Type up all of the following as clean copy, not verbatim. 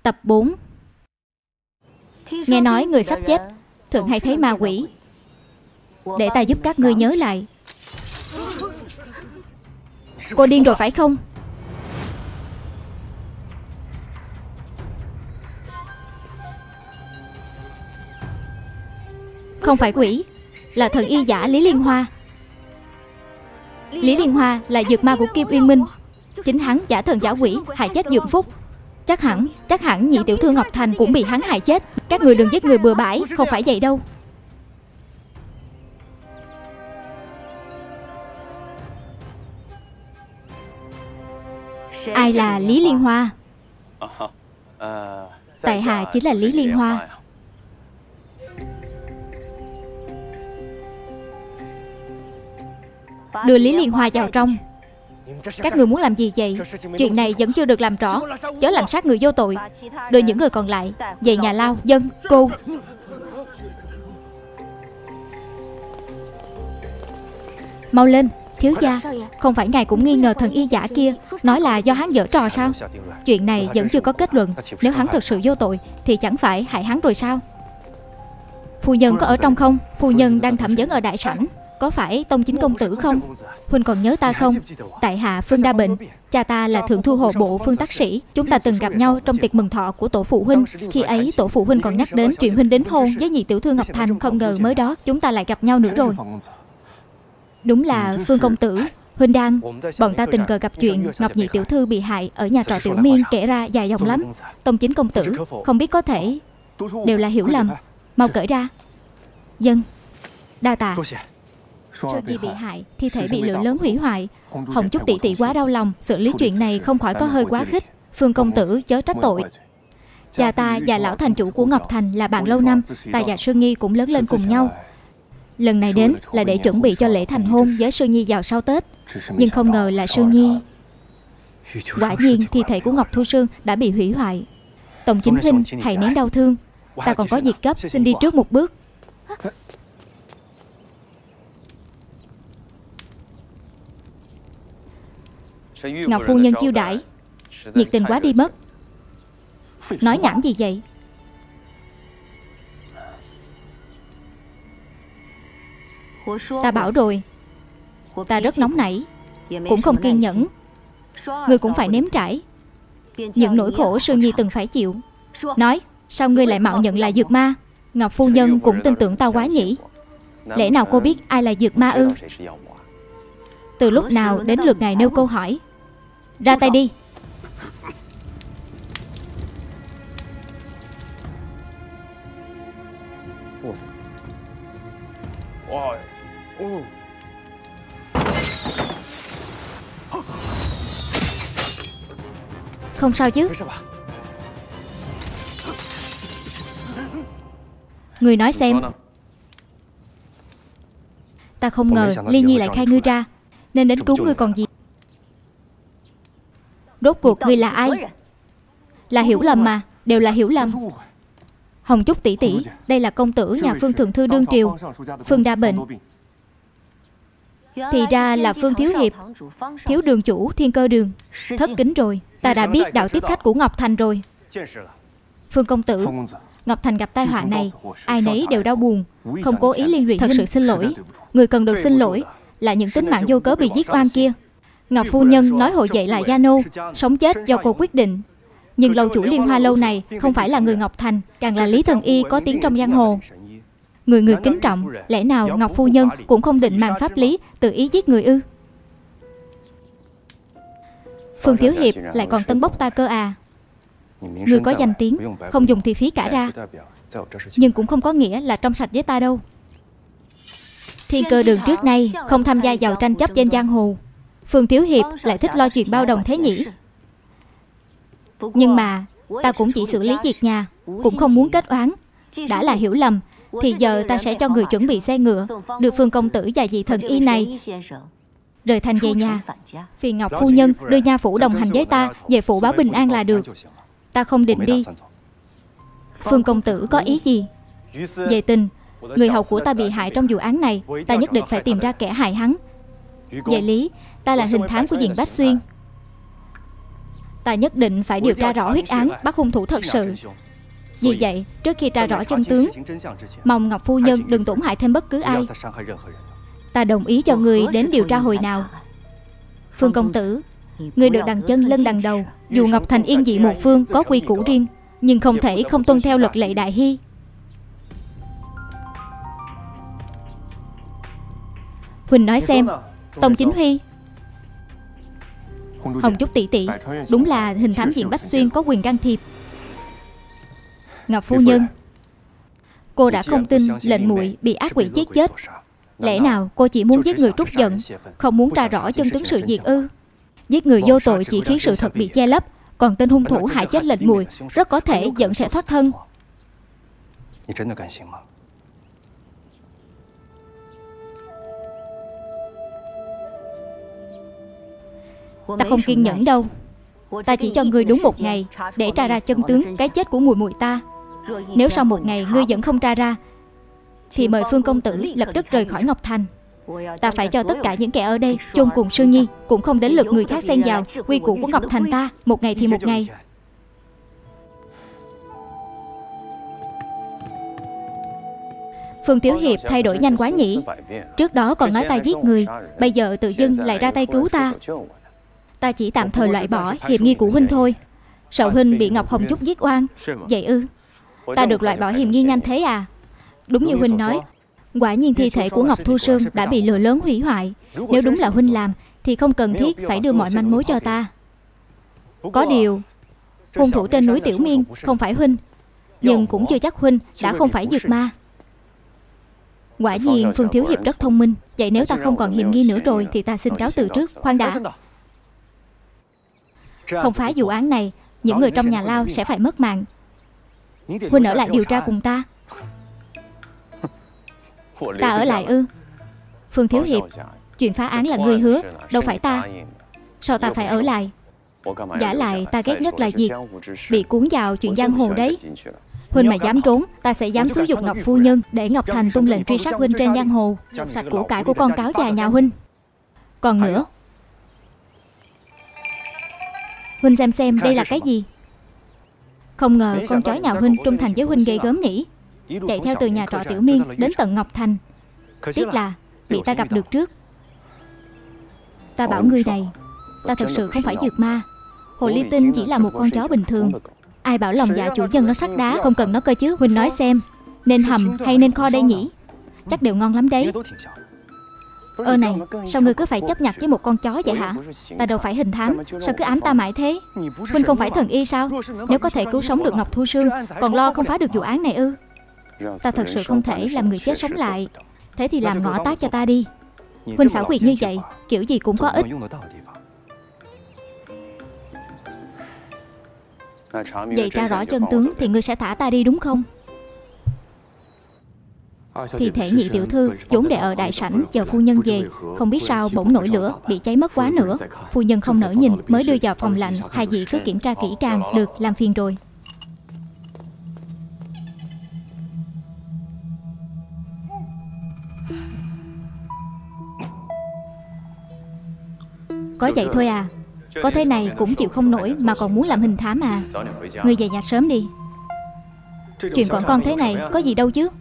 Tập 4. Nghe nói người sắp chết thường hay thấy ma quỷ. Để ta giúp các ngươi nhớ lại. Cô điên rồi phải không? Không phải quỷ, là thần y giả Lý Liên Hoa. Lý Liên Hoa là dược ma của Kim Uyên Minh. Chính hắn giả thần giả quỷ, hại chết Dượng Phúc. Chắc hẳn nhị tiểu thư Ngọc Thành cũng bị hắn hại chết. Các người đừng giết người bừa bãi, không phải vậy đâu. Ai là Lý Liên Hoa? Tại hạ chính là Lý Liên Hoa. Đưa Lý Liên Hoa vào trong. Các người muốn làm gì vậy? Chuyện này vẫn chưa được làm rõ. Chớ làm sát người vô tội. Đưa những người còn lại về nhà lao. Dân, cô. Mau lên, thiếu gia. Không phải ngài cũng nghi ngờ thần y giả kia, nói là do hắn giở trò sao? Chuyện này vẫn chưa có kết luận. Nếu hắn thật sự vô tội thì chẳng phải hại hắn rồi sao? Phu nhân có ở trong không? Phu nhân đang thẩm vấn ở đại sảnh. Có phải Tông Chính công tử không? Huynh còn nhớ ta không? Tại hạ Phương Đa Bệnh. Cha ta là thượng thu hộ bộ Phương Tắc Sĩ. Chúng ta từng gặp nhau trong tiệc mừng thọ của tổ phụ huynh. Khi ấy tổ phụ huynh còn nhắc đến chuyện huynh đính hôn với nhị tiểu thư Ngọc Thành. Không ngờ mới đó chúng ta lại gặp nhau nữa rồi. Đúng là Phương công tử. Huynh đang. Bọn ta tình cờ gặp chuyện Ngọc nhị tiểu thư bị hại ở nhà trọ Tiểu Miên, kể ra dài dòng lắm. Tông Chính công tử, không biết có thể đều là hiểu lầm. Mau cởi ra. Dân. Đa tạ. Sơ Di bị hại, thi thể bị lửa lớn hủy hoại. Hồng Trúc tỷ tỷ quá đau lòng. Xử lý chuyện này không khỏi có hơi quá khích. Phương công tử chớ trách tội. Cha ta và lão thành chủ của Ngọc Thành là bạn lâu năm. Ta và Sơ Nhi cũng lớn lên cùng nhau. Lần này đến là để chuẩn bị cho lễ thành hôn với Sơ Nhi vào sau Tết. Nhưng không ngờ là Sơ Nhi. Quả nhiên thi thể của Ngọc Thu Sương đã bị hủy hoại. Tổng chính huynh hãy nén đau thương. Ta còn có việc gấp, xin đi trước một bước. Ngọc phu nhân chiêu đãi nhiệt tình quá đi mất. Nói nhảm gì vậy? Ta bảo rồi. Ta rất nóng nảy, cũng không kiên nhẫn. Ngươi cũng phải nếm trải những nỗi khổ Sương Nhi từng phải chịu. Nói, sao ngươi lại mạo nhận là dược ma? Ngọc phu nhân cũng tin tưởng ta quá nhỉ? Lẽ nào cô biết ai là dược ma ư? Từ lúc nào đến lượt ngài nêu câu hỏi? Ra tay đi. Không sao chứ? Người nói xem. Ta không ngờ Ly Nhi lại khai ngươi ra, nên đến cứu ngươi còn gì. Rốt cuộc ngươi là ai? Là hiểu lầm mà, đều là hiểu lầm. Hồng Trúc tỷ tỷ, đây là công tử nhà Phương thượng thư đương triều, Phương Đa Bệnh. Thì ra là Phương Thiếu Hiệp, thiếu đường chủ Thiên Cơ Đường. Thất kính rồi, ta đã biết đạo tiếp khách của Ngọc Thành rồi. Phương công tử, Ngọc Thành gặp tai họa này, ai nấy đều đau buồn, không cố ý liên lụy. Thật sự xin lỗi. Người cần được xin lỗi là những tính mạng vô cớ bị giết oan kia. Ngọc phu nhân nói hội dậy là gia nô, sống chết do cô quyết định. Nhưng lâu chủ Liên Hoa lâu này không phải là người Ngọc Thành, càng là Lý thần y có tiếng trong giang hồ. Người kính trọng, lẽ nào Ngọc phu nhân cũng không định màng pháp lý tự ý giết người ư? Phương Thiếu Hiệp lại còn tân bốc ta cơ à? Người có danh tiếng, không dùng thì phí cả ra. Nhưng cũng không có nghĩa là trong sạch với ta đâu. Thiên Cơ Đường trước nay không tham gia vào tranh chấp trên giang hồ. Phương Thiếu Hiệp lại thích lo chuyện bao đồng thế nhỉ? Nhưng mà ta cũng chỉ xử lý việc nhà, cũng không muốn kết oán. Đã là hiểu lầm thì giờ ta sẽ cho người chuẩn bị xe ngựa, đưa Phương công tử và vị thần y này rời thành về nhà. Phiền Ngọc phu nhân đưa nha phủ đồng hành với ta về phủ báo bình an là được. Ta không định đi. Phương công tử có ý gì? Về tình, người hầu của ta bị hại trong vụ án này, ta nhất định phải tìm ra kẻ hại hắn. Về lý, ta là hình thám của Diện Bách Xuyên. Ta nhất định phải điều tra rõ huyết án, bắt hung thủ thật sự. Vì vậy, trước khi tra rõ chân tướng, mong Ngọc phu nhân đừng tổn hại thêm bất cứ ai. Ta đồng ý cho người đến điều tra hồi nào. Phương công tử, người được đằng chân lân đằng đầu. Dù Ngọc Thành yên dị một phương, có quy củ riêng, nhưng không thể không tuân theo luật lệ đại hy. Huỳnh nói xem, Tông Chính Huy. Hồng Trúc tỷ tỷ, đúng là hình thám viện Bách Xuyên có quyền can thiệp. Ngọc phu nhân, cô đã không tin lệnh muội bị ác quỷ giết chết. Lẽ nào cô chỉ muốn giết người trút giận, không muốn tra rõ chân tướng sự việc ư? Giết người vô tội chỉ khiến sự thật bị che lấp, còn tên hung thủ hại chết lệnh muội rất có thể giận sẽ thoát thân. Ta không kiên nhẫn đâu. Ta chỉ cho ngươi đúng 1 ngày để tra ra chân tướng cái chết của muội muội ta. Nếu sau 1 ngày ngươi vẫn không tra ra, thì mời Phương công tử lập tức rời khỏi Ngọc Thành. Ta phải cho tất cả những kẻ ở đây chôn cùng Sương Nhi, cũng không đến lượt người khác xen vào quy củ của Ngọc Thành ta. 1 ngày thì 1 ngày. Phương Tiểu Hiệp thay đổi nhanh quá nhỉ. Trước đó còn nói ta giết người, bây giờ tự dưng lại ra tay cứu ta. Ta chỉ tạm thời loại bỏ hiểm nghi của huynh thôi. Sợ huynh bị Ngọc Hồng Trúc giết oan. Vậy ư? Ta được loại bỏ hiểm nghi nhanh thế à? Đúng như huynh nói, quả nhiên thi thể của Ngọc Thu Sương đã bị lửa lớn hủy hoại. Nếu đúng là huynh làm thì không cần thiết phải đưa mọi manh mối cho ta. Có điều, hung thủ trên núi Tiểu Miên không phải huynh, nhưng cũng chưa chắc huynh đã không phải dược ma. Quả nhiên Phương Thiếu Hiệp rất thông minh. Vậy nếu ta không còn hiểm nghi nữa rồi thì ta xin cáo từ trước. Khoan đã. Không phá vụ án này, những người trong nhà lao sẽ phải mất mạng. Huynh ở lại điều tra cùng ta. Ta ở lại ư? Phương Thiếu Hiệp, chuyện phá án là ngươi hứa, đâu phải ta. Sao ta phải ở lại? Giả lại ta ghét nhất là việc bị cuốn vào chuyện giang hồ đấy. Huynh mà dám trốn, ta sẽ dám xúi dục Ngọc phu nhân để Ngọc Thành tung lệnh truy sát huynh trên giang hồ, lột sạch của cải của con cáo già nhà huynh. Còn nữa, huynh xem đây là cái gì? Không ngờ con chó nhà huynh trung thành với huynh ghê gớm nhỉ. Chạy theo từ nhà trọ Tiểu Miên đến tận Ngọc Thành. Tiếc là bị ta gặp được trước. Ta bảo ngươi này, ta thật sự không phải dược ma. Hồ ly tinh chỉ là một con chó bình thường. Ai bảo lòng dạ chủ nhân nó sắt đá, không cần nó cơ chứ. Huynh nói xem, nên hầm hay nên kho đây nhỉ? Chắc đều ngon lắm đấy. Này, sao ngươi cứ phải chấp nhặt với một con chó vậy hả? Ta đâu phải hình thám, sao cứ ám ta mãi thế? Huynh không phải thần y sao? Nếu có thể cứu sống được Ngọc Thu Sương, còn lo không phá được vụ án này ư? Ta thật sự không thể làm người chết sống lại. Thế thì làm ngõ tác cho ta đi. Huynh xảo quyệt như vậy, kiểu gì cũng có ích. Vậy tra rõ chân tướng thì ngươi sẽ thả ta đi đúng không? Thi thể nhị tiểu thư vốn để ở đại sảnh chờ phu nhân về, không biết sao bỗng nổi lửa, bị cháy mất quá nữa. Phu nhân không nỡ nhìn mới đưa vào phòng lạnh. Hai vị cứ kiểm tra kỹ càng, được, làm phiền rồi. Có vậy thôi à? Có thế này cũng chịu không nổi mà còn muốn làm hình thám à? Ngươi về nhà sớm đi. Chuyện còn con thế này có gì đâu chứ.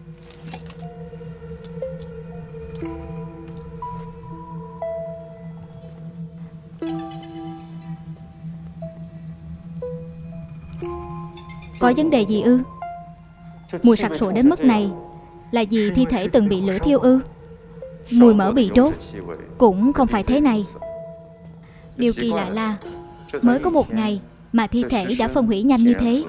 Có vấn đề gì ư? Mùi sặc sụa đến mức này là vì thi thể từng bị lửa thiêu ư? Mùi mỡ bị đốt cũng không phải thế này. Điều kỳ lạ là mới có 1 ngày mà thi thể đã phân hủy nhanh như thế.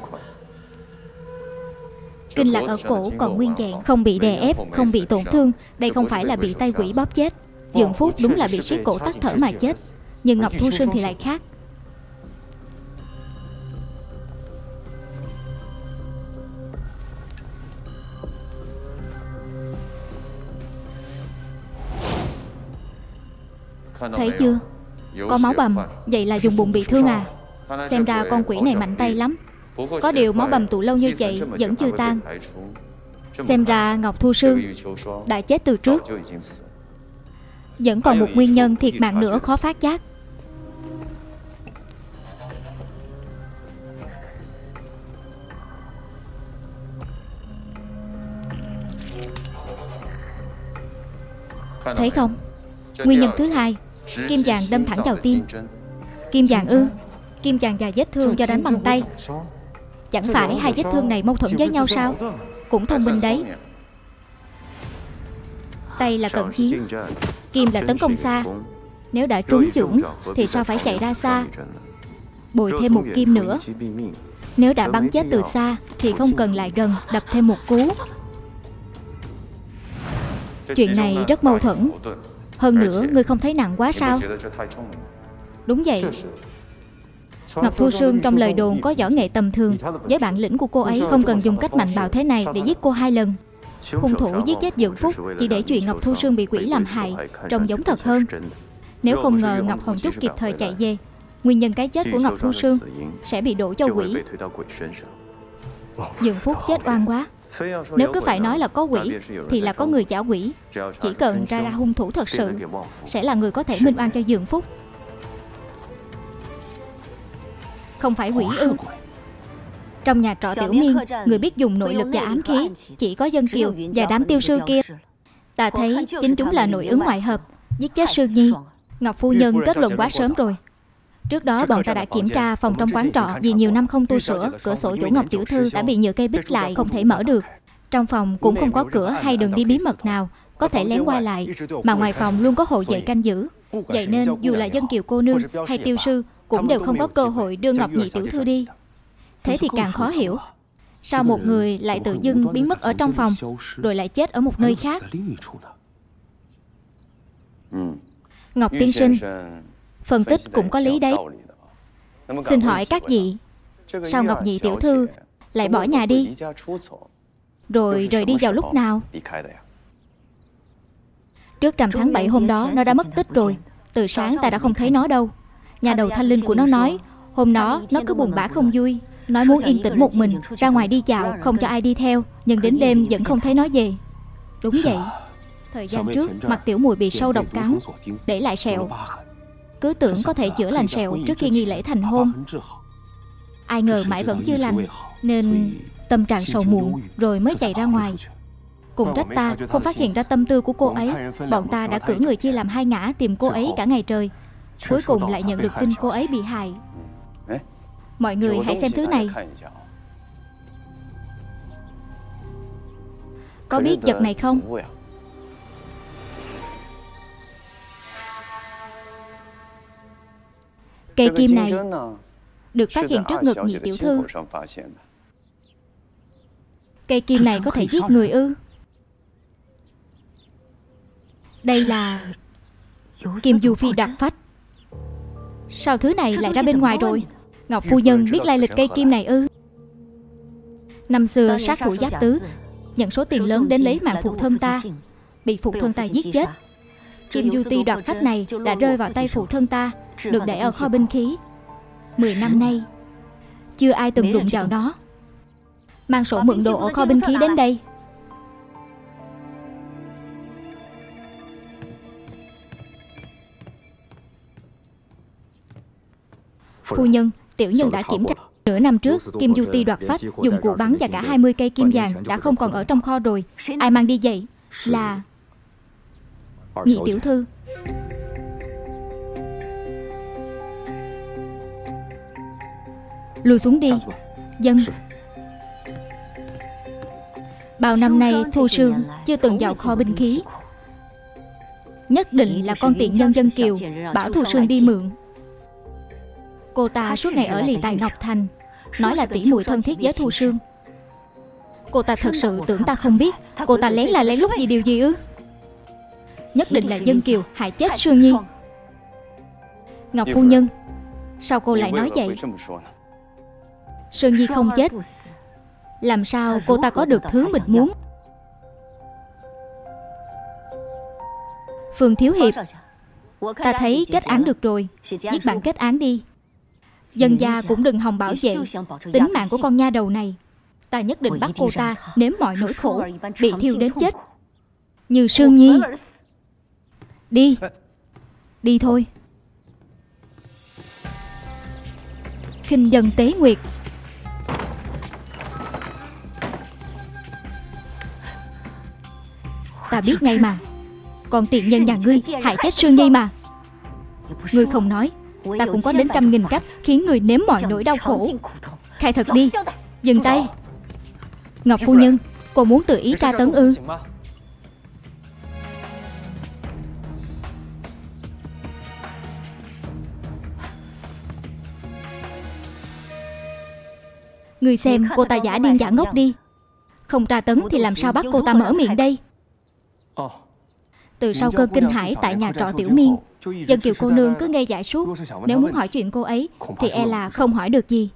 Kinh lạc ở cổ còn nguyên vẹn, không bị đè ép, không bị tổn thương. Đây không phải là bị tay quỷ bóp chết. Dượng Phúc đúng là bị siết cổ tắc thở mà chết, nhưng Ngọc Thu Sương thì lại khác. Thấy chưa? Có máu bầm. Vậy là dùng bụng bị thương à? Xem ra con quỷ này mạnh tay lắm. Có điều máu bầm tụ lâu như vậy vẫn chưa tan. Xem ra Ngọc Thu Sương đã chết từ trước. Vẫn còn một nguyên nhân thiệt mạng nữa khó phát giác. Thấy không? Nguyên nhân thứ hai, kim vàng đâm thẳng vào tim. Kim vàng ư? Kim vàng và vết thương do đánh bằng tay. Chẳng phải hai vết thương này mâu thuẫn với nhau sao? Cũng thông minh đấy. Tay là cận chiến, kim là tấn công xa. Nếu đã trúng chưởng thì sao phải chạy ra xa, bồi thêm một kim nữa. Nếu đã bắn chết từ xa thì không cần lại gần đập thêm một cú. Chuyện này rất mâu thuẫn. Hơn nữa, ngươi không thấy nặng quá sao? Đúng vậy. Ngọc Thu Sương trong lời đồn có võ nghệ tầm thường. Với bản lĩnh của cô ấy không cần dùng cách mạnh bạo thế này để giết cô 2 lần. Hung thủ giết chết Dượng Phúc chỉ để chuyện Ngọc Thu Sương bị quỷ làm hại, trông giống thật hơn. Nếu không ngờ Ngọc Hồng Trúc kịp thời chạy về, nguyên nhân cái chết của Ngọc Thu Sương sẽ bị đổ cho quỷ. Dượng Phúc chết oan quá. Nếu cứ phải nói là có quỷ thì là có người giả quỷ. Chỉ cần ra hung thủ thật sự sẽ là người có thể minh oan cho Dượng Phúc. Không phải quỷ ư? Trong nhà trọ Tiểu Miên, người biết dùng nội lực và ám khí chỉ có Dân Kiều và đám tiêu sư kia. Ta thấy chính chúng là nội ứng ngoại hợp, giết chết Sương Nhi. Ngọc phu nhân kết luận quá sớm rồi. Trước đó bọn ta đã kiểm tra phòng trong quán trọ. Vì nhiều năm không tu sửa, cửa sổ chỗ Ngọc tiểu thư đã bị nhựa cây bích lại, không thể mở được. Trong phòng cũng không có cửa hay đường đi bí mật nào có thể lén qua lại, mà ngoài phòng luôn có hộ vệ canh giữ. Vậy nên dù là Dân Kiều cô nương hay tiêu sư cũng đều không có cơ hội đưa Ngọc nhị tiểu thư đi. Thế thì càng khó hiểu, sao một người lại tự dưng biến mất ở trong phòng rồi lại chết ở một nơi khác? Ngọc tiên sinh, phân tích cũng có lý đấy. Xin hỏi các vị, sao Ngọc nhị tiểu thư lại bỏ nhà đi, rồi rời đi vào lúc nào? Trước rằm tháng 7 hôm đó nó đã mất tích rồi. Từ sáng ta đã không thấy nó đâu. Nhà đầu Thanh Linh của nó nói hôm đó nó cứ buồn bã không vui, nói muốn yên tĩnh một mình, ra ngoài đi dạo, không cho ai đi theo. Nhưng đến đêm vẫn không thấy nó về. Đúng vậy. Thời gian trước mặt tiểu muội bị sâu độc cắn, để lại sẹo. Cứ tưởng có thể chữa lành sẹo trước khi nghi lễ thành hôn. Ai ngờ mãi vẫn chưa lành, nên tâm trạng sầu muộn rồi mới chạy ra ngoài. Cùng trách ta không phát hiện ra tâm tư của cô ấy. Bọn ta đã cử người chia làm 2 ngã tìm cô ấy cả ngày trời. Cuối cùng lại nhận được tin cô ấy bị hại. Mọi người hãy xem thứ này. Có biết vật này không? Cây kim này được phát hiện trước ngực nhị tiểu thư. Cây kim này có thể giết người ư? Đây là kim du phi đoạt phách. Sao thứ này lại ra bên ngoài rồi? Ngọc phu nhân biết lai lịch cây kim này ư? Năm xưa sát thủ Giáp Tứ nhận số tiền lớn đến lấy mạng phụ thân ta, bị phụ thân ta giết chết. Kim du ti đoạt phách này đã rơi vào tay phụ thân ta, được để ở kho binh khí. 10 năm nay chưa ai từng đụng vào nó. Mang sổ mượn đồ ở kho binh khí đến đây. Phu nhân, tiểu nhân đã kiểm tra. Nửa năm trước, kim du ti đoạt phách dùng cụ bắn và cả 20 cây kim vàng đã không còn ở trong kho rồi. Ai mang đi vậy? Là nhị tiểu thư. Lùi xuống đi. Dân. Bao năm nay Thu Sương chưa từng vào kho binh khí. Nhất định là con tiện nhân Dân Kiều bảo Thu Sương đi mượn. Cô ta suốt ngày ở lì tại Ngọc Thành, nói là tỷ muội thân thiết với Thu Sương. Cô ta thật sự tưởng ta không biết. Cô ta lén là lén lút gì điều gì ư? Nhất định là Dân Kiều hại chết Sương Nhi. Ngọc phu nhân, sao cô lại nói vậy? Sương Nhi không chết, làm sao cô ta có được thứ mình muốn? Phương thiếu hiệp, ta thấy kết án được rồi. Viết bản kết án đi. Dân gia cũng đừng hòng bảo vệ tính mạng của con nha đầu này. Ta nhất định bắt cô ta nếm mọi nỗi khổ, bị thiêu đến chết như Sương Nhi. Đi. Đi thôi. Khinh dân tế nguyệt. Ta biết ngay mà. Còn tiện nhân nhà ngươi hại chết Sương Nhi mà. Ngươi không nói, ta cũng có đến 100.000 cách khiến người nếm mọi nỗi đau khổ. Khai thật đi. Dừng tay. Ngọc phu nhân, cô muốn tự ý tra tấn ư? Ngươi xem cô ta giả điên giả ngốc đi. Không tra tấn thì làm sao bắt cô ta mở miệng đây? Từ sau cơn kinh hãi tại nhà trọ Tiểu Miên, Dân Kiều cô nương cứ ngây dại suốt. Nếu muốn hỏi chuyện cô ấy thì e là không hỏi được gì.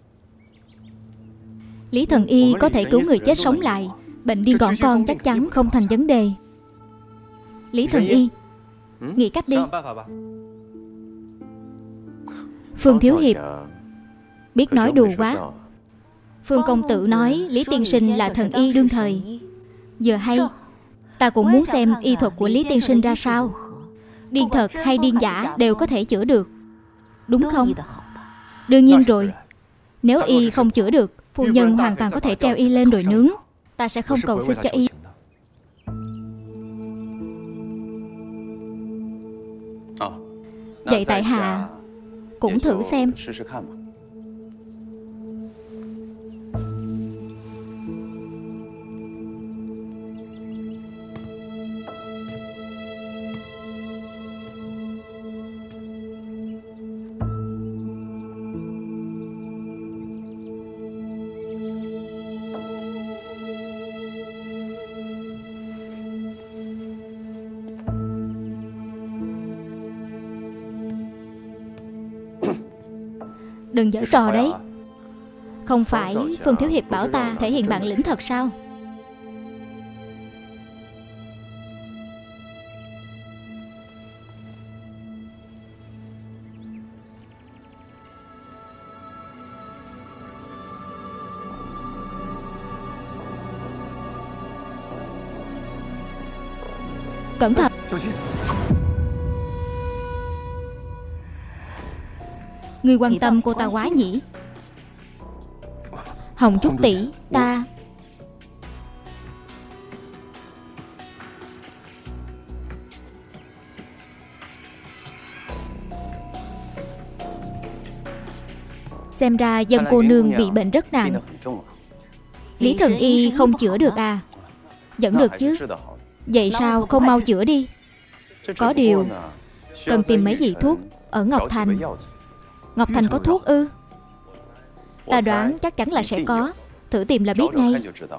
Lý thần y có thể cứu người chết sống lại, bệnh điên gọn con chắc chắn không thành vấn đề. Lý thần y, nghĩ cách đi. Phương thiếu hiệp biết nói đùa quá. Phương công tử nói Lý tiên sinh là thần y đương thời. Giờ hay, ta cũng muốn xem y thuật của Lý tiên sinh ra sao. Điên thật hay điên giả đều có thể chữa được, đúng không? Đương nhiên rồi. Nếu y không chữa được, phu nhân hoàn toàn có thể treo y lên rồi nướng. Ta sẽ không cầu xin cho y. Vậy tại hạ cũng thử xem. Đừng giở trò đấy. Không phải Phương thiếu hiệp bảo ta thể hiện bản lĩnh thật sao? Cẩn thận. Ngươi quan tâm cô ta quá nhỉ? Hồng Trúc tỷ, ta xem ra Dân cô nương bị bệnh rất nặng. Lý thần y không chữa được à? Vẫn được chứ. Vậy sao không mau chữa đi? Có điều cần tìm mấy vị thuốc ở Ngọc Thành. Ngọc Thành có thuốc ư? Ta đoán chắc chắn là sẽ có. Thử tìm là biết ngay.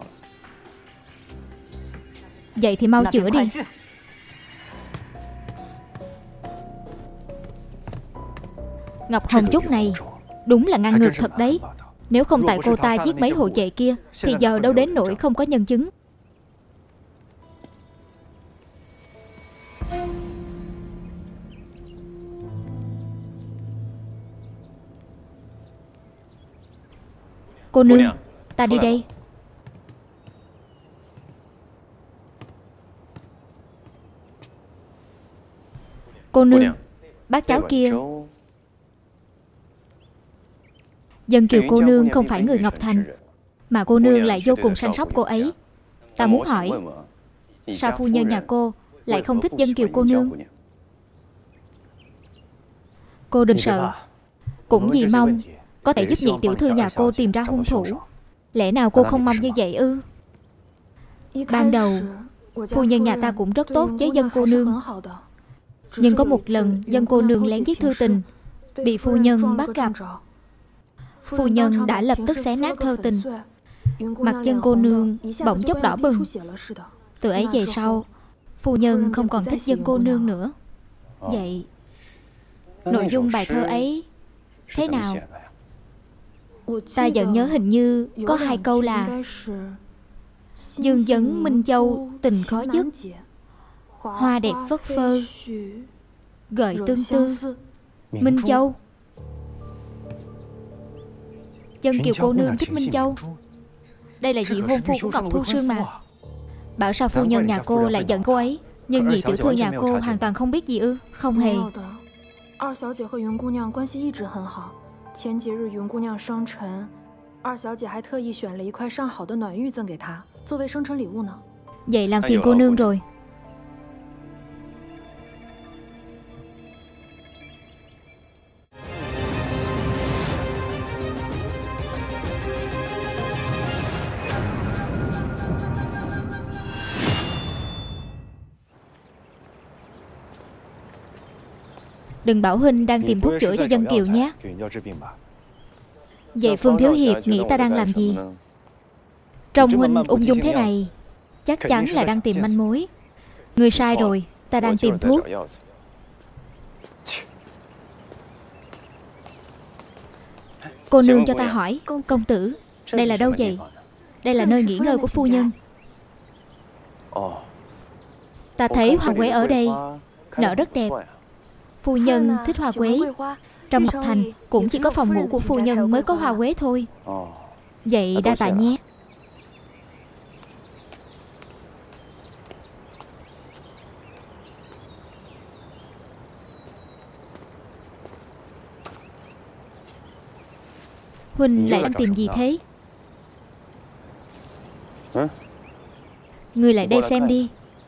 Vậy thì mau chữa đi. Ngọc Hồng Trúc này đúng là ngang ngược thật đấy. Nếu không tại cô ta giết mấy hộ vệ kia thì giờ đâu đến nỗi không có nhân chứng. Cô nương, ta đi đây. Cô nương, bác cháu kia. Dân Kiều cô nương không phải người Ngọc Thành, mà cô nương lại vô cùng săn sóc cô ấy. Ta muốn hỏi, sao phu nhân nhà cô lại không thích Dân Kiều cô nương? Cô đừng sợ. Cũng vì mong có thể giúp nhị tiểu thư nhà cô tìm ra hung thủ. Lẽ nào cô không mong như vậy ư? Ban đầu phu nhân nhà ta cũng rất tốt với Dân cô nương. Nhưng có một lần Dân cô nương lén viết thư tình, bị phu nhân bắt gặp. Phu nhân đã lập tức xé nát thơ tình. Mặt Dân cô nương bỗng chốc đỏ bừng. Từ ấy về sau, phu nhân không còn thích Dân cô nương nữa. Vậy nội dung bài thơ ấy thế nào? Ta vẫn nhớ hình như có 2 câu là: Dương vấn Minh Châu tình khó dứt, hoa đẹp phất phơ gợi tương tư. Minh Châu. Dân Kiều cô nương thích Minh Châu. Đây là vị hôn phu của Ngọc Thu Sương mà. Bảo sao phu nhân nhà cô lại giận cô ấy, nhưng nhị tiểu thư nhà cô hoàn toàn không biết gì ư? Không hề. 前几日云姑娘生辰，二小姐还特意选了一块上好的暖玉赠给她，作为生辰礼物呢。 Vậy làm phiền cô nương rồi. Đừng bảo huynh đang tìm thuốc chữa cho Dân Kiều nhé. Vậy Phương Thiếu Hiệp nghĩ ta đang làm gì? Trông huynh ung dung thế này, chắc chắn là đang tìm manh mối. Ngươi sai rồi, ta đang tìm thuốc. Cô nương cho ta hỏi, công tử, đây là đâu vậy? Đây là nơi nghỉ ngơi của phu nhân. Ta thấy hoa quế ở đây nở rất đẹp. Phu nhân thích hoa quế. Trong Ngọc Thành cũng chỉ có phòng ngủ của phu nhân mới có hoa quế thôi. Vậy đa tạ nhé. Huynh lại đang tìm gì thế? Ngươi lại đây xem đi.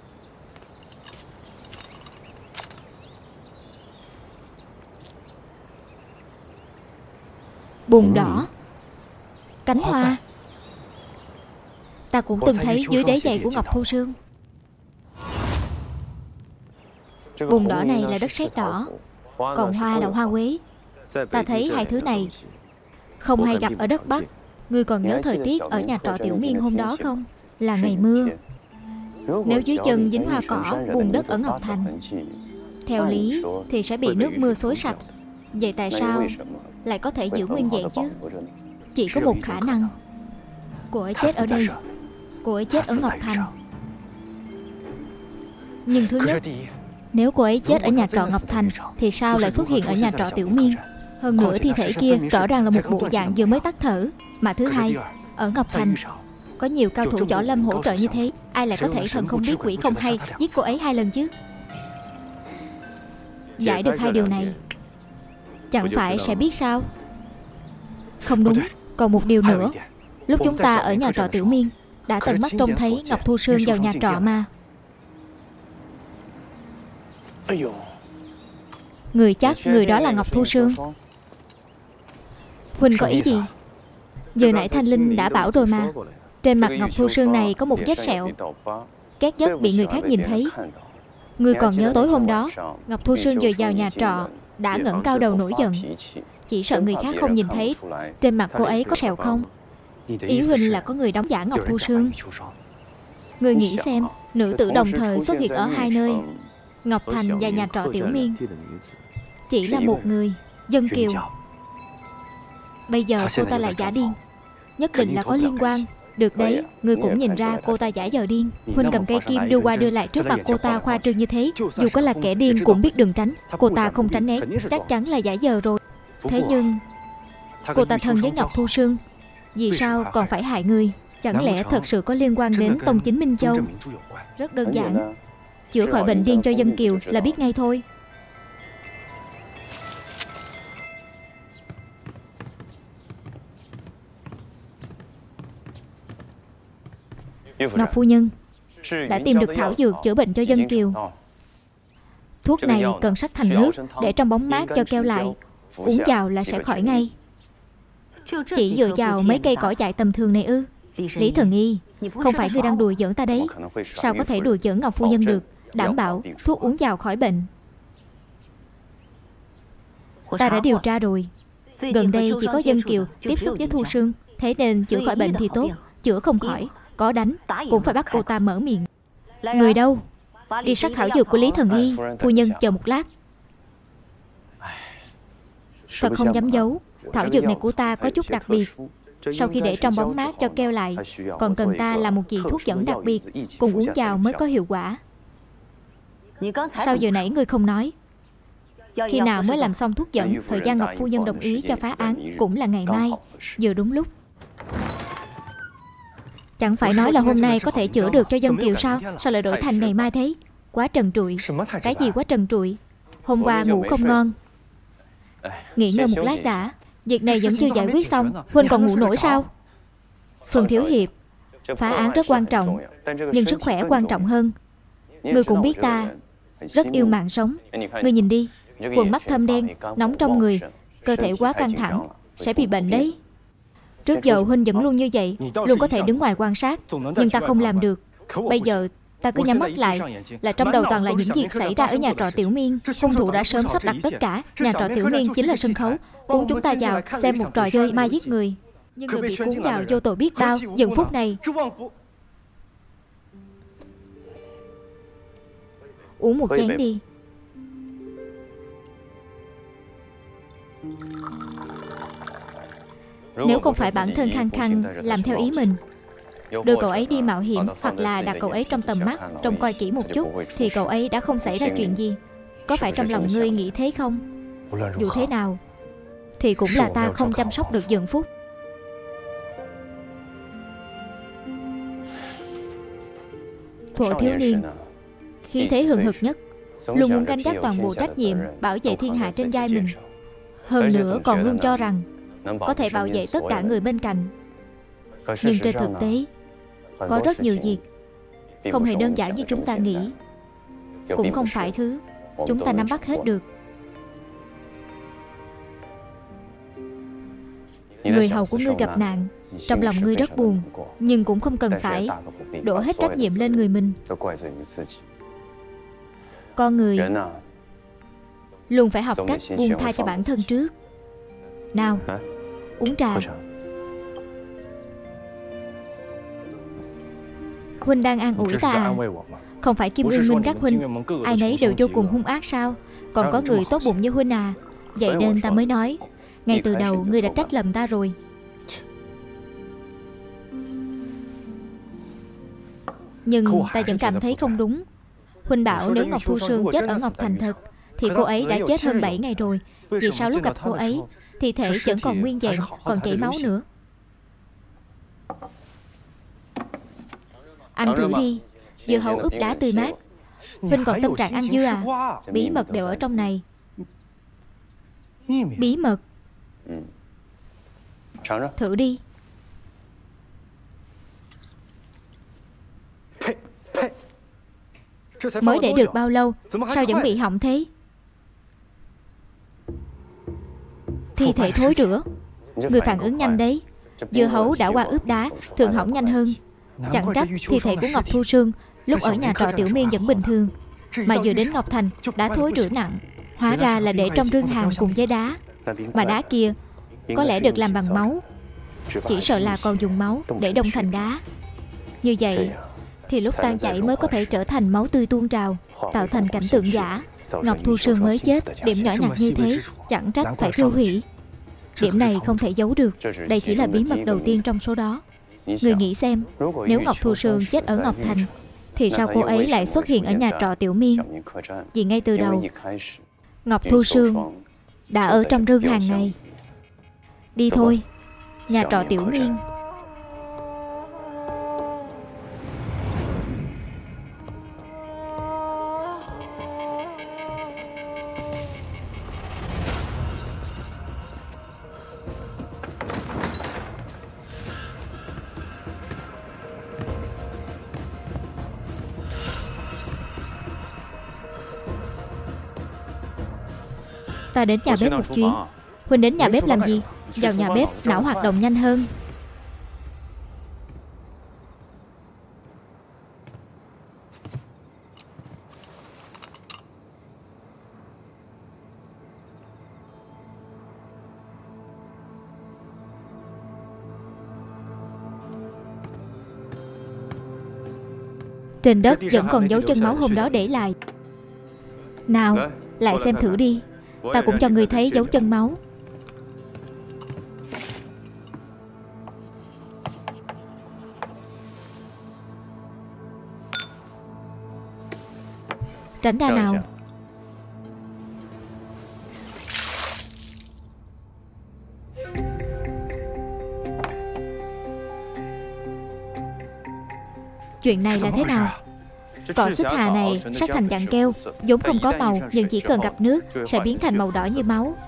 Bùn đỏ, cánh hoa. Ta cũng từng thấy dưới đế giày của Ngọc Thu Sương. Bùn đỏ này là đất sét đỏ, còn hoa là hoa quế. Ta thấy hai thứ này không hay gặp ở đất Bắc. Ngươi còn nhớ thời tiết ở nhà trọ Tiểu Miên hôm đó không? Là ngày mưa. Nếu dưới chân dính hoa cỏ, bùn đất ở Ngọc Thành, theo lý thì sẽ bị nước mưa xối sạch. Vậy tại sao lại có thể giữ nguyên dạng chứ? Chỉ có một khả năng, cô ấy chết ở đây. Cô ấy chết ở Ngọc Thành. Nhưng thứ nhất, nếu cô ấy chết ở nhà trọ Ngọc Thành thì sao lại xuất hiện ở nhà trọ Tiểu Miên? Hơn nữa thi thể kia rõ ràng là một bộ dạng vừa mới tắt thở. Mà thứ hai, ở Ngọc Thành có nhiều cao thủ võ lâm hỗ trợ như thế, ai lại có thể thần không biết quỷ không hay giết cô ấy 2 lần chứ? Giải được 2 điều này, chẳng phải sẽ biết sao? Không đúng, còn một điều nữa. Lúc chúng ta ở nhà trọ Tiểu Miên đã tận mắt trông thấy Ngọc Thu Sương vào nhà trọ mà. Người chắc người đó là Ngọc Thu Sương. Huynh có ý gì? Vừa nãy Thanh Linh đã bảo rồi mà. Trên mặt Ngọc Thu Sương này có một vết sẹo, ghét nhất bị người khác nhìn thấy. Ngươi còn nhớ tối hôm đó Ngọc Thu Sương vừa vào nhà trọ đã ngẩng cao đầu nổi giận, chỉ sợ người khác không nhìn thấy trên mặt cô ấy có sẹo không? Ý huynh là có người đóng giả Ngọc Thu Sương. Ngươi nghĩ xem, nữ tử đồng thời xuất hiện ở 2 nơi, Ngọc Thành và nhà trọ Tiểu Miên, chỉ là một người, Dân Kiều. Bây giờ cô ta lại giả điên, nhất định là có liên quan. Được đấy, ngươi cũng nhìn ra cô ta giả vờ điên. Huynh cầm cây kim đưa qua đưa lại trước mặt cô ta khoa trương như thế, dù có là kẻ điên cũng biết đường tránh. Cô ta không tránh né, chắc chắn là giả vờ rồi. Thế nhưng cô ta thân với Ngọc Thu Sương, vì sao còn phải hại ngươi? Chẳng lẽ thật sự có liên quan đến Tông Chính Minh Châu? Rất đơn giản, chữa khỏi bệnh điên cho Dân Kiều là biết ngay thôi. Ngọc phu nhân đã tìm được thảo dược chữa bệnh cho Dân Kiều. Thuốc này cần sắc thành nước, để trong bóng mát cho keo lại, uống vào là sẽ khỏi ngay. Chỉ dựa vào mấy cây cỏ dại tầm thường này ư? Lý Thần Y, không phải ngươi đang đùa giỡn ta đấy. Sao có thể đùa giỡn Ngọc phu nhân được? Đảm bảo thuốc uống vào khỏi bệnh. Ta đã điều tra rồi, gần đây chỉ có Dân Kiều tiếp xúc với Thu Sương, thế nên chữa khỏi bệnh thì tốt, chữa không khỏi, có đánh cũng phải bắt cô ta mở miệng. Người đâu? Đi sắc thảo dược của Lý Thần Y. Phu nhân chờ một lát. Thật không dám giấu, thảo dược này của ta có chút đặc biệt. Sau khi để trong bóng mát cho keo lại, còn cần ta làm một vị thuốc dẫn đặc biệt, cùng uống vào mới có hiệu quả. Sao giờ nãy ngươi không nói? Khi nào mới làm xong thuốc dẫn? Thời gian Ngọc phu nhân đồng ý cho phá án cũng là ngày mai, vừa đúng lúc. Chẳng phải nói là hôm nay có thể chữa được cho Dân Kiều sao? Sao lại đổi thành ngày mai thế? Quá trần trụi. Cái gì quá trần trụi? Hôm qua ngủ không ngon. Nghỉ ngơi một lát đã. Việc này vẫn chưa giải quyết xong, huynh còn ngủ nổi sao? Phương Thiếu Hiệp, phá án rất quan trọng, nhưng sức khỏe quan trọng hơn. Ngươi cũng biết ta rất yêu mạng sống. Ngươi nhìn đi, quần mắt thâm đen, nóng trong người, cơ thể quá căng thẳng, sẽ bị bệnh đấy. Trước giờ huynh vẫn luôn như vậy, luôn có thể đứng ngoài quan sát, nhưng ta không làm được. Bây giờ Ta cứ nhắm mắt lại là trong đầu toàn là những việc xảy ra ở nhà trọ Tiểu Miên. Hung thủ đã sớm sắp đặt tất cả. Nhà trọ Tiểu Miên chính là sân khấu, cuốn chúng ta vào xem một trò chơi ma giết người. Nhưng người bị cuốn vào vô tội biết bao. Giờ phút này uống một chén đi. Nếu không phải bản thân Khăng Khăng làm theo ý mình, đưa cậu ấy đi mạo hiểm, hoặc là đặt cậu ấy trong tầm mắt, trông coi kỹ một chút, thì cậu ấy đã không xảy ra chuyện gì. Có phải trong lòng ngươi nghĩ thế không? Dù thế nào thì cũng là ta không chăm sóc được Dần Phúc. Thuở thiếu niên, khi thế hừng hực nhất, luôn muốn gánh vác toàn bộ trách nhiệm bảo vệ thiên hạ trên vai mình. Hơn nữa còn luôn cho rằng có thể bảo vệ tất cả người bên cạnh. Nhưng trên thực tế, có rất nhiều việc không hề đơn giản như chúng ta nghĩ, cũng không phải thứ chúng ta nắm bắt hết được. Người hầu của ngươi gặp nạn, trong lòng ngươi rất buồn, nhưng cũng không cần phải đổ hết trách nhiệm lên người mình. Con người luôn phải học cách buông tha cho bản thân trước. Nào, uống trà. Huynh đang an ủi ta à? Không phải Kim Uyên Minh các huynh ai nấy đều vô cùng hung ác sao? Còn có người tốt bụng như huynh à? Vậy nên ta mới nói, ngay từ đầu ngươi đã trách lầm ta rồi. Nhưng ta vẫn cảm thấy không đúng. Huynh bảo nếu Ngọc Thu Sương chết ở Ngọc Thành thật, thì cô ấy đã chết hơn 7 ngày rồi. Vì sao lúc gặp cô ấy, thi thể vẫn còn nguyên vẹn, còn chảy máu nữa? Ăn thử đi, dưa hấu ướp đá tươi mát. Huynh còn tâm trạng ăn dưa à? Bí mật đều ở trong này. Bí mật. Thử đi. Mới để được bao lâu, sao vẫn bị hỏng thế? Thi thể thối rữa. Người phản ứng nhanh đấy. Dưa hấu đã qua ướp đá thường hỏng nhanh hơn. Chẳng trách thi thể của Ngọc Thu Sương lúc ở nhà trọ Tiểu Miên vẫn bình thường, mà vừa đến Ngọc Thành đã thối rữa nặng. Hóa ra là để trong rương hàng cùng với đá. Mà đá kia có lẽ được làm bằng máu, chỉ sợ là còn dùng máu để đông thành đá. Như vậy thì lúc tan chảy mới có thể trở thành máu tươi tuôn trào, tạo thành cảnh tượng giả. Ngọc Thu Sương mới chết, điểm nhỏ nhặt như thế chẳng trách phải thiêu hủy. Điểm này không thể giấu được. Đây chỉ là bí mật đầu tiên trong số đó. Người nghĩ xem, nếu Ngọc Thu Sương chết ở Ngọc Thành, thì sao cô ấy lại xuất hiện ở nhà trọ Tiểu Miên? Vì ngay từ đầu, Ngọc Thu Sương đã ở trong rương hàng này. Đi thôi, nhà trọ Tiểu Miên. Ta đến nhà bếp một chuyến. Huynh đến nhà bếp làm gì? Vào nhà bếp não hoạt động nhanh hơn. Trên đất vẫn còn dấu chân máu hôm đó để lại. Nào, lại xem thử đi. Ta cũng cho người thấy dấu chân máu. Tránh ra nào. Chuyện này là thế nào? Cỏ xích hà này sắc thành dạng keo, vốn không có màu, nhưng chỉ cần gặp nước sẽ biến thành màu đỏ như máu.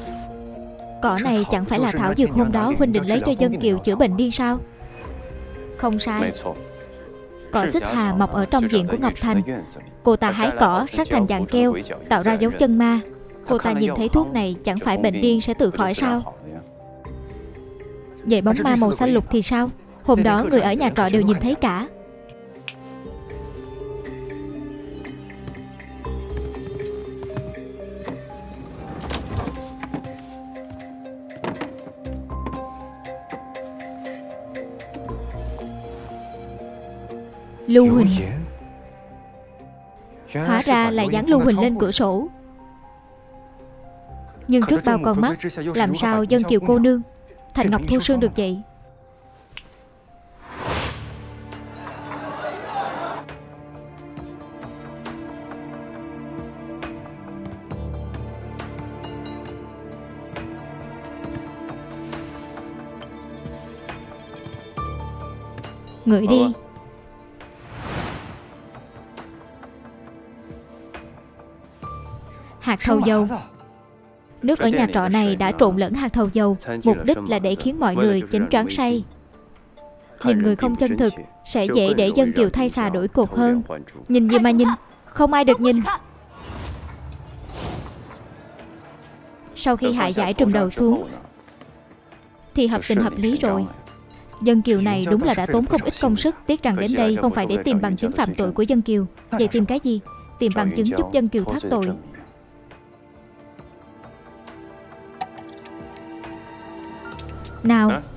Cỏ này chẳng phải là thảo dược hôm đó huynh định lấy cho Dân Kiều chữa bệnh điên sao? Không sai. Cỏ xích hà mọc ở trong viện của Ngọc Thành. Cô ta hái cỏ sắc thành dạng keo, tạo ra dấu chân ma. Cô ta nhìn thấy thuốc này, chẳng phải bệnh điên sẽ tự khỏi sao? Vậy bóng ma màu xanh lục thì sao? Hôm đó người ở nhà trọ đều nhìn thấy cả. Lưu Huỳnh. Hóa ra là dán Lưu Huỳnh lên cửa sổ. Nhưng trước bao con mắt, làm sao Dân Kiều cô nương thành Ngọc Thu Sương được vậy? Ngửi đi. Hạt thầu dầu. Nước ở nhà trọ này đã trộn lẫn hạt thầu dầu, mục đích là để khiến mọi người chánh choáng say. Nhìn người không chân thực, sẽ dễ để Dân Kiều thay xà đổi cột hơn. Nhìn gì mà nhìn, không ai được nhìn. Sau khi hạ giải trùm đầu xuống thì hợp tình hợp lý rồi. Dân Kiều này đúng là đã tốn không ít công sức. Tiếc rằng đến đây không phải để tìm bằng chứng phạm tội của Dân Kiều. Vậy tìm cái gì? Tìm bằng chứng giúp Dân Kiều thoát tội. Nào.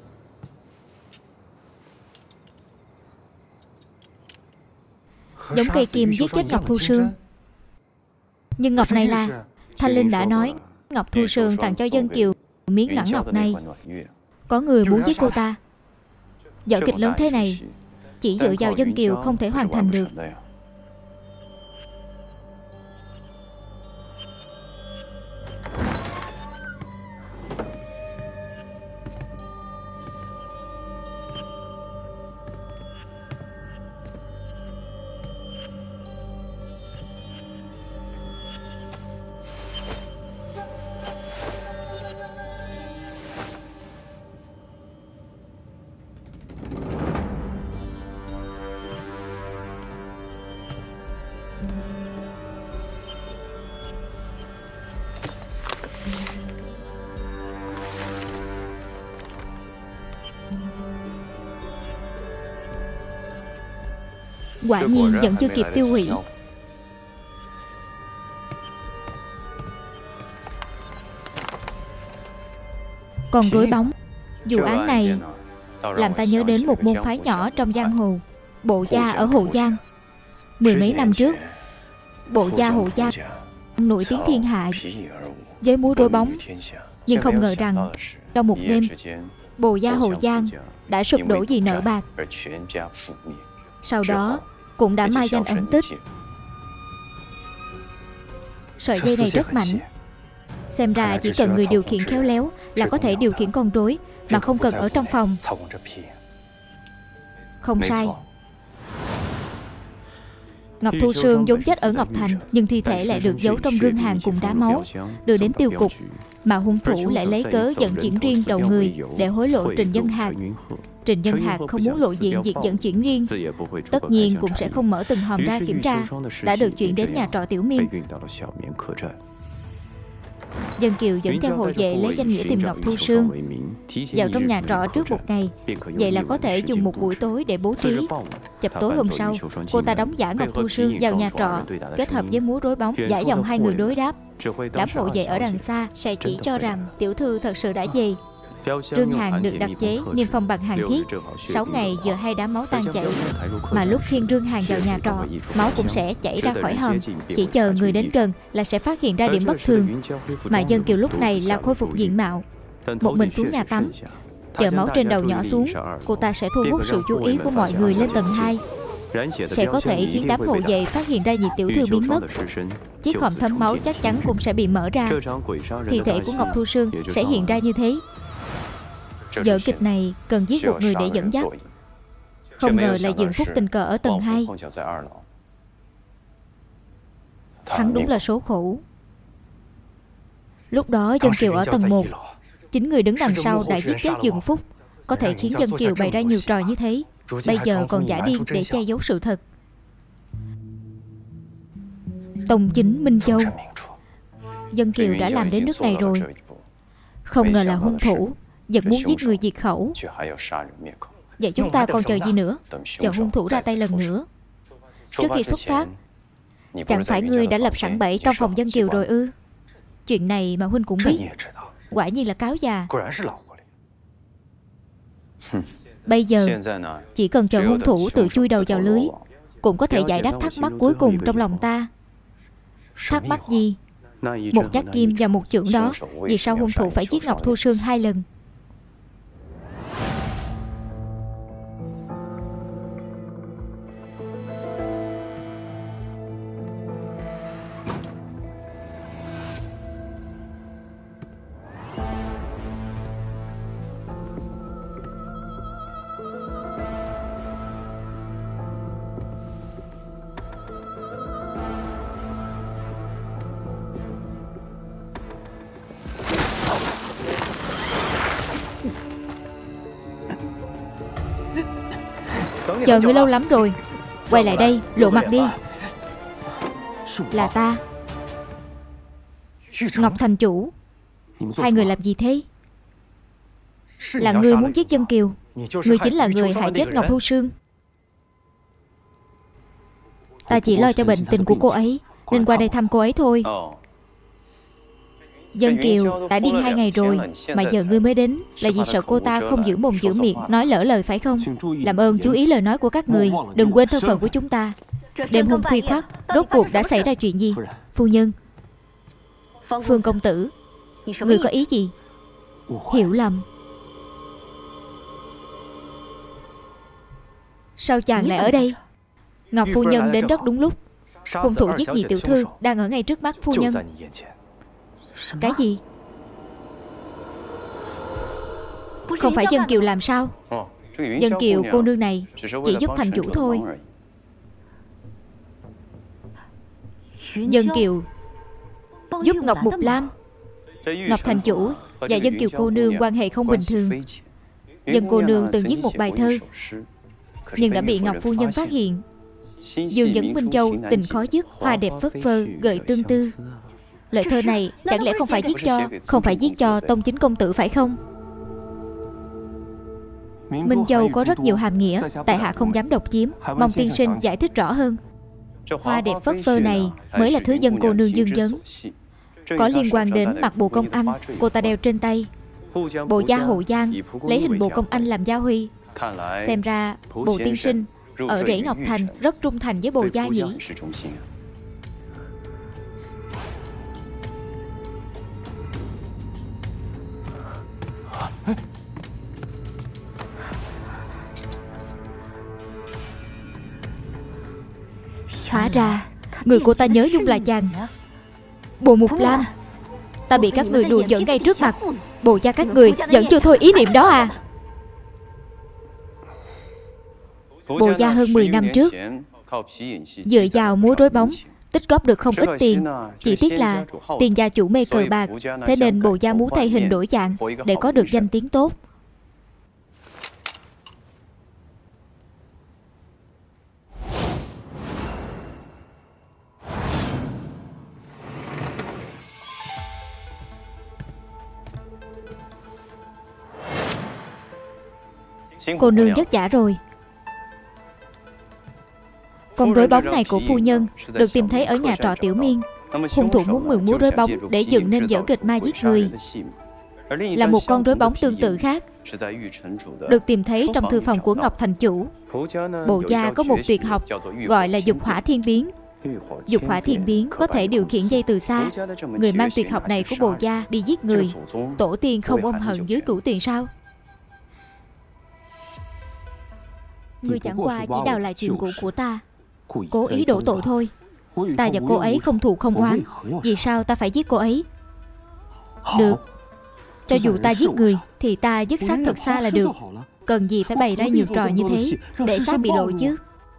Giống cây kim giết chết Ngọc Thu Sương. Nhưng ngọc này là... Thanh Linh đã nói Ngọc Thu Sương tặng cho Dân Kiều miếng nõn ngọc này. Có người muốn giết cô ta. Vở kịch lớn thế này chỉ dựa vào Dân Kiều không thể hoàn thành được. Quả nhiên vẫn chưa kịp tiêu hủy. Còn rối bóng. Vụ án này làm ta nhớ đến một môn phái nhỏ trong giang hồ, Bộ Gia ở Hồ Giang. Mười mấy năm trước, Bộ Gia Hồ Giang nổi tiếng thiên hạ với múa rối bóng. Nhưng không ngờ rằng trong một đêm, Bộ Gia Hồ Giang đã sụp đổ vì nợ bạc. Sau đó cũng đã mai danh ẩn tích. Sợi dây này rất mạnh. Xem ra chỉ cần người điều khiển khéo léo là có thể điều khiển con rối mà không cần ở trong phòng. Không sai. Ngọc Thu Sương vốn chết ở Ngọc Thành, nhưng thi thể lại được giấu trong rương hàng cùng đá máu, đưa đến tiêu cục. Mà hung thủ lại lấy cớ vận chuyển riêng đầu người để hối lộ Trình Dân Hạc. Trình Dân Hạc không muốn lộ diện việc vận chuyển riêng, tất nhiên cũng sẽ không mở từng hòm ra kiểm tra, đã được chuyển đến nhà trọ Tiểu Miên. Dân Kiều dẫn theo hộ vệ lấy danh nghĩa tìm Ngọc Thu Sương vào trong nhà trọ trước một ngày. Vậy là có thể dùng một buổi tối để bố trí. Chập tối hôm sau, cô ta đóng giả Ngọc Thu Sương vào nhà trọ, kết hợp với múa rối bóng, giả giọng hai người đối đáp. Đám hộ vệ ở đằng xa sẽ chỉ cho rằng tiểu thư thật sự đã về. Rương hàng được đặc chế niêm phong bằng hàng thiết. 6 ngày giờ hai đám máu tan chảy. Mà lúc khiêng rương hàng vào nhà trọ, máu cũng sẽ chảy ra khỏi hòm. Chỉ chờ người đến gần là sẽ phát hiện ra điểm bất thường. Mà Dân Kiều lúc này là khôi phục diện mạo. Một mình xuống nhà tắm, chờ máu trên đầu nhỏ xuống, cô ta sẽ thu hút sự chú ý của mọi người lên tầng 2. Sẽ có thể khiến đám hộ vệ phát hiện ra việc tiểu thư biến mất. Chiếc hòm thấm máu chắc chắn cũng sẽ bị mở ra. Thi thể của Ngọc Thu Sương sẽ hiện ra như thế. Vở kịch này cần giết một người để dẫn dắt. Không ngờ là Dượng Phúc tình cờ ở tầng 2. Hắn đúng là số khổ. Lúc đó Dân Kiều ở tầng 1. Chính người đứng đằng sau đã giết chết Dượng Phúc. có thể khiến Dân Kiều bày ra nhiều trò như thế. Bây giờ còn giả điên để che giấu sự thật. Tông chính Minh Châu, Dân Kiều đã làm đến nước này rồi. Không ngờ là hung thủ, vẫn muốn giết người diệt khẩu. Vậy chúng ta còn chờ gì nữa? Chờ hung thủ ra tay lần nữa. Trước khi xuất phát, chẳng phải ngươi đã lập sẵn bẫy trong phòng Dân Kiều rồi ư? Chuyện này mà huynh cũng biết. Quả nhiên là cáo già. Bây giờ chỉ cần chờ hung thủ tự chui đầu vào lưới, cũng có thể giải đáp thắc mắc cuối cùng trong lòng ta. Thắc mắc gì? Một nhát kim và một chưởng đó, vì sao hung thủ phải giết Ngọc Thu Sương 2 lần? Chờ ngươi lâu lắm rồi. Quay lại đây, lộ mặt đi. Là ta, Ngọc thành chủ. Hai người làm gì thế? Là ngươi muốn giết Dân Kiều. Ngươi chính là người hại chết Ngọc Thu Sương. Ta chỉ lo cho bệnh tình của cô ấy, nên qua đây thăm cô ấy thôi. Dân Kiều đã điên 2 ngày rồi, mà giờ ngươi mới đến là vì sợ cô ta không giữ mồm giữ miệng, nói lỡ lời phải không? Làm ơn chú ý lời nói của các người, đừng quên thân phận của chúng ta. Đêm hôm khuya khoắt, rốt cuộc đã xảy ra chuyện gì? Phu nhân, Phương công tử, người có ý gì? Hiểu lầm. Sao chàng lại ở đây? Ngọc phu nhân đến rất đúng lúc. Hung thủ giết nhị tiểu thư đang ở ngay trước mắt phu nhân. Cái gì? Không phải Dân Kiều làm sao? Dân Kiều cô nương này chỉ giúp thành chủ thôi. Dân Kiều giúp Ngọc Mục Lam. Ngọc thành chủ và Dân Kiều cô nương quan hệ không bình thường. Dân cô nương từng viết một bài thơ, nhưng đã bị Ngọc phu nhân phát hiện. Dương dẫn Minh Châu tình khó dứt, hoa đẹp phất phơ gợi tương tư. Lời thơ này chẳng lẽ không phải viết cho Tông chính công tử phải không? Minh Châu có rất nhiều hàm nghĩa, tại hạ không dám độc chiếm, mong tiên sinh giải thích rõ hơn. Hoa đẹp phất phơ này mới là thứ Dân cô nương dương vấn, có liên quan đến mặc bộ công anh cô ta đeo trên tay. Bộ gia Hậu Giang lấy hình bộ công anh làm gia huy. Xem ra bộ tiên sinh ở rễ Ngọc Thành rất trung thành với bộ gia nhỉ. Hóa ra người cô ta nhớ nhung là chàng. Bộ Mục Lam, ta bị các người đùa giỡn ngay trước mặt. Bộ gia các người vẫn chưa thôi ý niệm đó à? Bộ gia hơn 10 năm trước dựa vào múa rối bóng tích góp được không ít tiền. Chỉ tiếc là tiền gia chủ mê cờ bạc, thế nên bộ gia muốn thay hình đổi dạng để có được danh tiếng tốt. Cô nương vất vả rồi. Con rối bóng này của phu nhân được tìm thấy ở nhà trọ Tiểu Miên. Hung thủ muốn mượn múa rối bóng để dựng nên vở kịch ma giết người. Là một con rối bóng tương tự khác được tìm thấy trong thư phòng của Ngọc thành chủ. Bộ gia có một tuyệt học gọi là dục hỏa thiên biến. Dục hỏa thiên biến có thể điều khiển dây từ xa. Người mang tuyệt học này của bộ gia đi giết người, tổ tiên không ôm hận dưới cửu tiền sao? Ngươi chẳng qua chỉ đào lại chuyện cũ của ta, cố ý đổ tội thôi. Ta và cô ấy không thù không oán, vì sao ta phải giết cô ấy? Được, cho dù ta giết người thì ta dứt xác thật xa là được. Cần gì phải bày ra nhiều trò như thế để xác bị lộ chứ?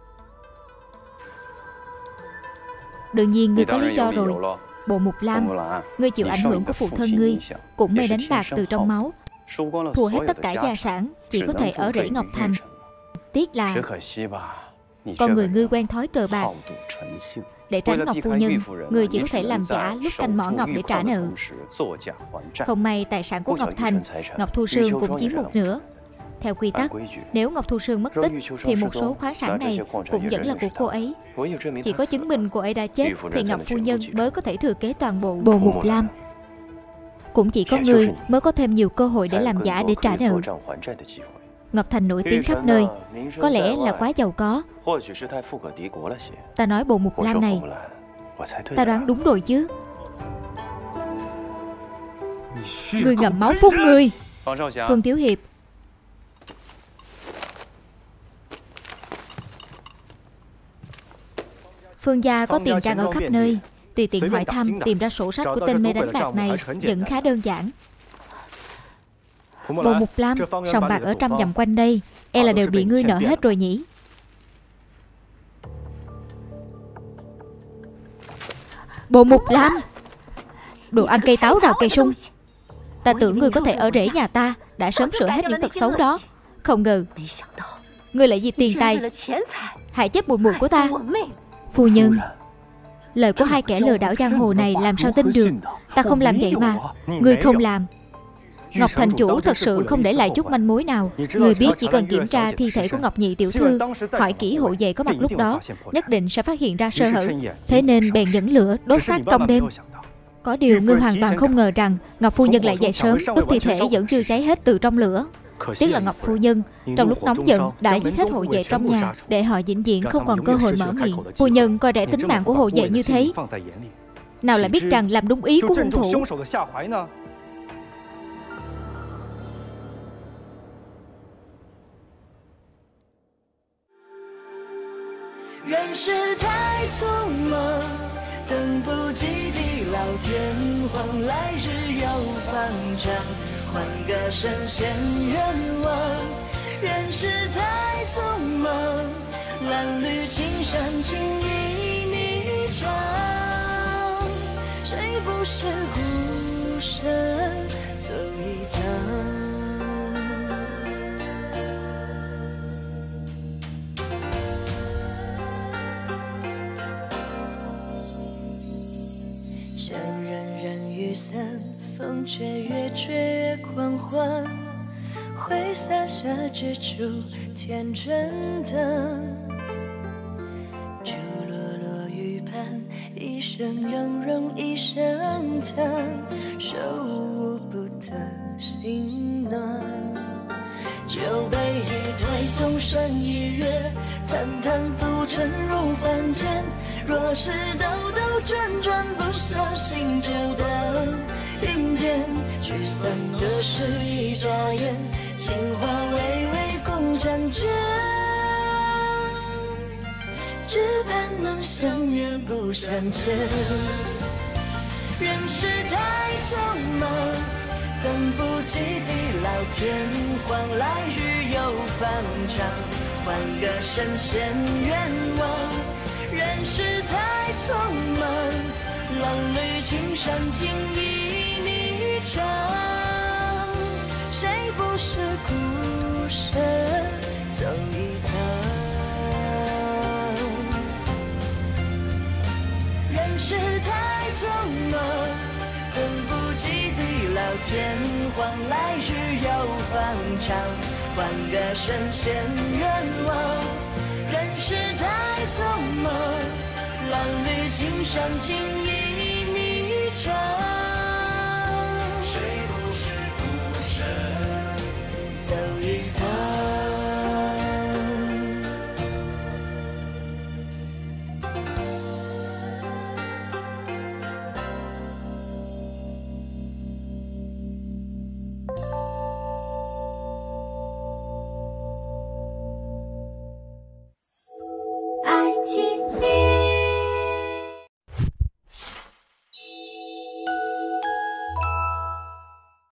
Đương nhiên ngươi có lý do rồi. Bộ Mục Lam, ngươi chịu ảnh hưởng của phụ thân ngươi, cũng mê đánh bạc từ trong máu. Thua hết tất cả gia sản, chỉ có thể ở rễ Ngọc Thành. Tiếc là con người ngươi quen thói cờ bạc. Để tránh Ngọc phu nhân, người chỉ có thể làm giả lúc canh mỏ ngọc để trả nợ. Không may tài sản của Ngọc Thành, Ngọc Thu Sương cũng chiếm một nửa. Theo quy tắc, nếu Ngọc Thu Sương mất tích thì một số khoáng sản này cũng vẫn là của cô ấy. Chỉ có chứng minh cô ấy đã chết thì Ngọc phu nhân mới có thể thừa kế toàn bộ Bồ Mục Lam. Cũng chỉ có người mới có thêm nhiều cơ hội để làm giả để trả nợ. Ngọc Thành nổi tiếng khắp nơi, có lẽ là quá giàu có. Ta nói Bồ Mục Lam này, ta đoán đúng rồi chứ. Người ngậm máu phun người. Phương Thiếu Hiệp. Phương gia có tiền trang ở khắp nơi. Tùy tiện hỏi thăm, tìm ra sổ sách của tên mê đánh bạc này vẫn khá đơn giản. Bồ Mục Lam, sòng bạc ở trăm dặm quanh đây, e là đều bị ngươi nợ hết rồi nhỉ? Bồ Mục Lam, đồ ăn cây táo rào cây sung. Ta tưởng ngươi có thể ở rễ nhà ta, đã sớm sửa hết những tật xấu đó. Không ngờ ngươi lại vì tiền tài hại chết muội muội của ta. Phu nhân, lời của hai kẻ lừa đảo giang hồ này làm sao tin được? Ta không làm vậy mà. Ngươi không làm. Ngọc thành chủ thật sự không để lại chút manh mối nào. Người biết chỉ cần kiểm tra thi thể của Ngọc nhị tiểu thư, hỏi kỹ hộ vệ có mặt lúc đó, nhất định sẽ phát hiện ra sơ hở. Thế nên bèn dẫn lửa đốt xác trong đêm. Có điều ngươi hoàn toàn không ngờ rằng Ngọc phu nhân lại dậy sớm, đốt thi thể vẫn chưa cháy hết từ trong lửa. Tiếc là Ngọc phu nhân trong lúc nóng giận đã giết hết hộ vệ trong nhà, để họ vĩnh viễn không còn cơ hội mở miệng. Phu nhân coi rẻ tính mạng của hộ vệ như thế, nào là biết rằng làm đúng ý của hung thủ. 换个神仙愿望，人世太匆忙，褴褛青山情意霓裳，谁不是孤身走一趟？像人人雨伞，风吹越吹越狂欢，挥洒下只处天真的就落落雨畔，一声永容一声叹，手舞不得心暖。酒杯一推，纵身一跃，淡淡浮沉入凡间。若是兜兜转转，不小心就当云烟，聚散的是一眨眼，情话微微共婵娟，只盼能相约不相见。人世太匆忙，等不及地老天荒，来日又方长，换个神仙愿望。人世太匆忙，褴褛青山情意霓裳，谁不是孤身走一趟？人世太匆忙，等不及地老天荒，来日又方长，换个神仙愿望。人世太匆忙，褴褛青山情意霓裳。